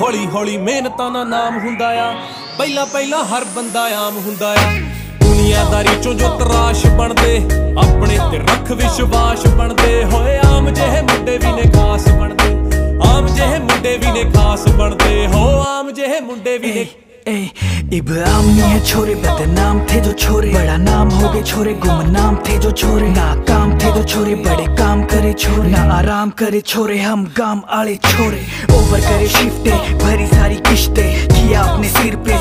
हौली हौली मेहनतां दा नाम हुंदा आ, पहला पहला हर बंदा आम हुंदा आ। दुनियादारी चों जो तराश बनदे, अपने ते रख विश्वास बनदे होए। आम जेहे मुंडे भी ने खास बनदे, आम जेहे मुंडे भी ने खास बनदे हो, आम जेहे मुंडे भी ने। इब्राहिम नहीं है छोरे, बदनाम थे जो छोरे, बड़ा नाम हो गए छोरे, गुमनाम थे जो छोरे, नाकाम थे जो छोरे, बड़े काम करे छोरे, ना आराम करे छोरे, हम गाम आले छोरे। ओवर करे शिफ्टे, भरी सारी किश्ते, किया अपने सिर पे